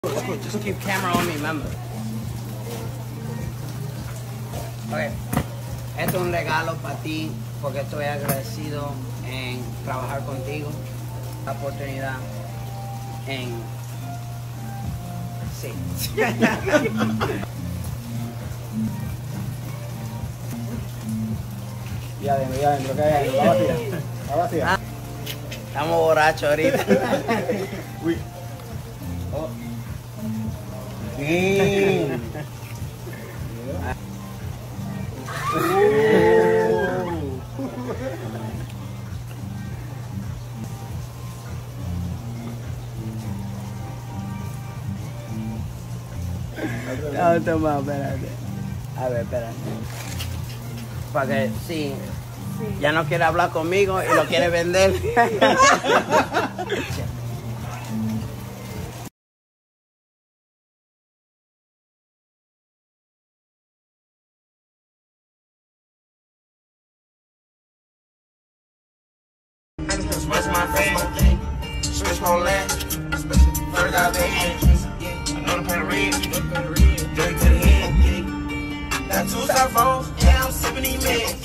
Just keep camera on me, remember. Okay. Esto es un regalo para ti porque estoy agradecido en trabajar contigo. La oportunidad en... Sí. Y adentro, ¿qué hay adentro? ¿Está vacía? Estamos borrachos ahorita. Uy. Oh. Sí. No, toma, espérate. A ver, espérate. Para que, sí, ya no quiere hablar conmigo y lo quiere vender. What's my favorite? Switch whole land. First got big entrance. I know the paint red. Drink to the head. Got 2 styrofoams. Yeah, I'm sipping these meds.